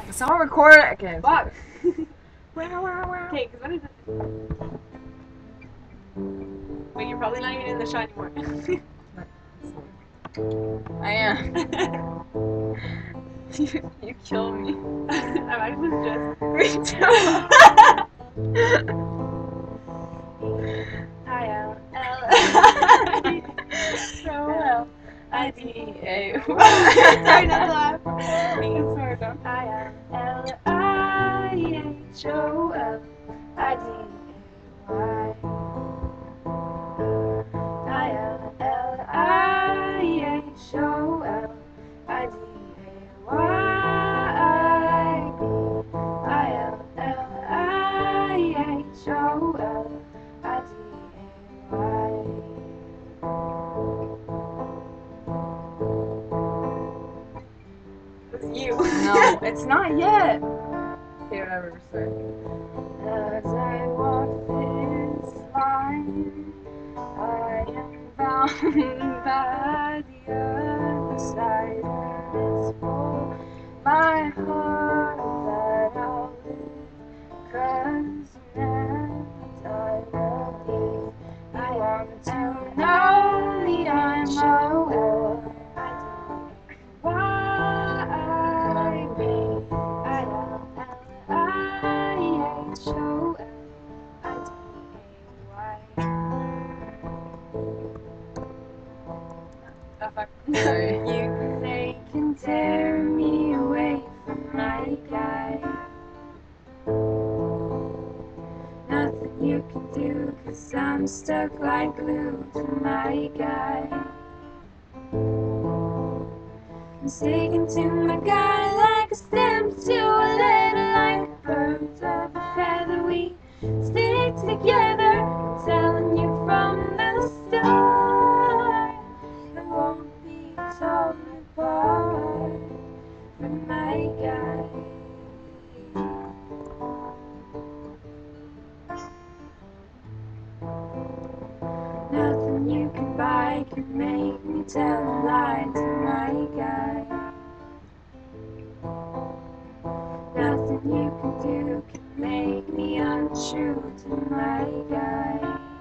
It's not recorded. Okay. Fuck. Wow. Okay, because what is it? Wait, you're probably not even in the shot anymore. I am. You kill me. I'm actually stressed. Me too. I-L-L-I-D-A. Sorry, not to laugh. Sorry, don't. It's you. No, it's not yet. Okay, whatever, sorry. As I walk this line, I am bound by the other side, and it's for my heart that I'll live, 'cause you never die of leave. I want to know me, I'm aware. Sorry. They can tear me away from my guy. Nothing you can do, 'cause I'm stuck like glue to my guy. I'm sticking to my guy like a stem to a letter, like birds of a feather. We stick together, I'm telling you from the start. I won't be torn apart from my guy. Nothing you can buy can make me tell a lie to my guy. Nothing you can do can make me untrue to my guy.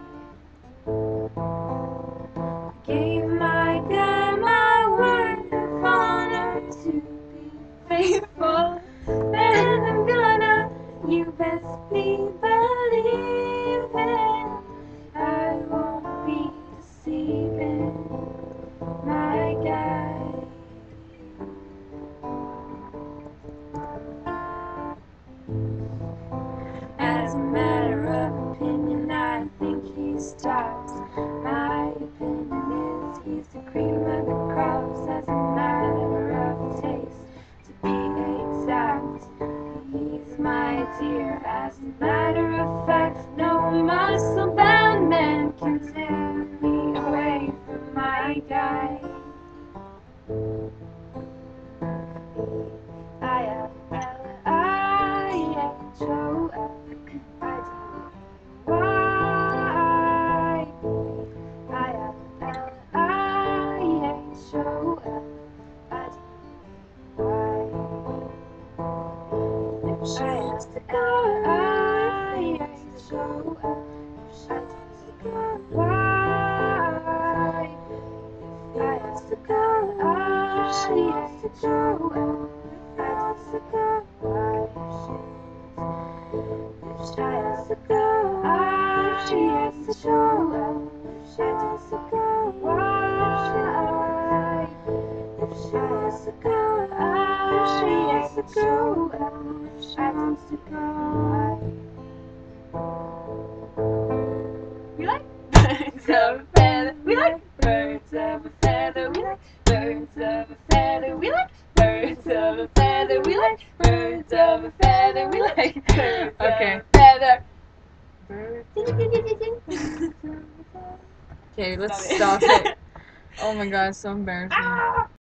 I gave my guy my word of honor to be faithful, and I'm gonna, you best be believing, I won't be deceiving my guy. As a matter of opinion, I think he's tops. My opinion is he's the cream of the crops. As a matter of taste, to be exact, he's my dear. As a matter of fact, no muscle-bound man can tear me away from my guy. If she has to go, I have to show up. If she has to go, why? If I have to go, if she has to go, if I have to go, why? If she has to go, if she has to show up. If she has to go, why? If she has to go, if she has to go, if she wants to go, we like birds of a feather, we like birds of a feather, we like birds of a feather, we like birds of a feather, we like birds of a feather, we like birds of a feather. Okay, let's stop it. Oh my god, it's so embarrassing.